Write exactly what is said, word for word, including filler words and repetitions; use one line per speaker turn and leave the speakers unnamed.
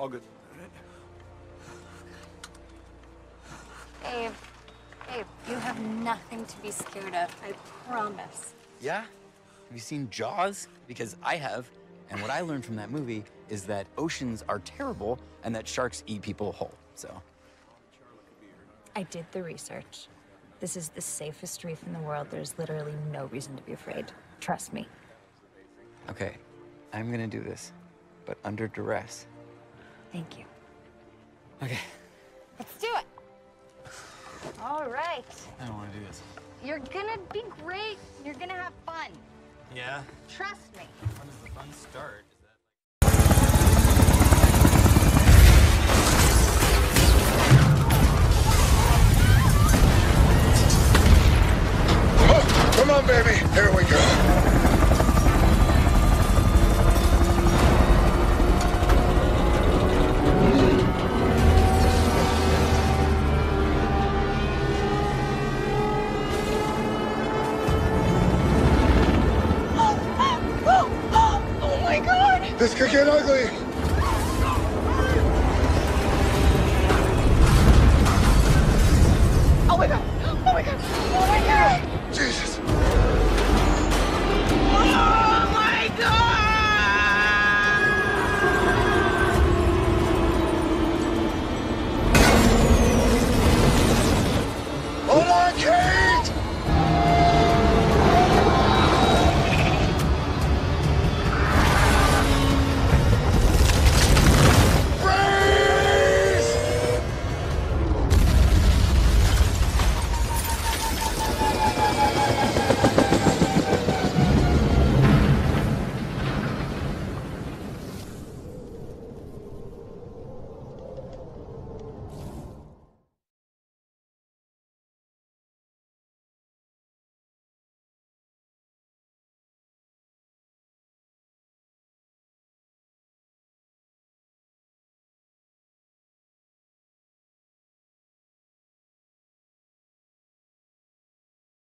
All good.
Babe, babe, you have nothing to be scared of, I promise.
Yeah? Have you seen Jaws? Because I have, and what I learned from that movie is that oceans are terrible and that sharks eat people whole, so.
I did the research. This is the safest reef in the world. There's literally no reason to be afraid. Trust me.
Okay, I'm gonna do this, but under duress.
Thank you.
Okay.
Let's do it. All right.
I don't want to do this.
You're gonna be great. You're gonna have fun.
Yeah?
Trust me.
When does the fun start?
Oh, come on, baby. Here we go. This could get ugly. Oh my god! Oh my god! Oh my god! Jesus!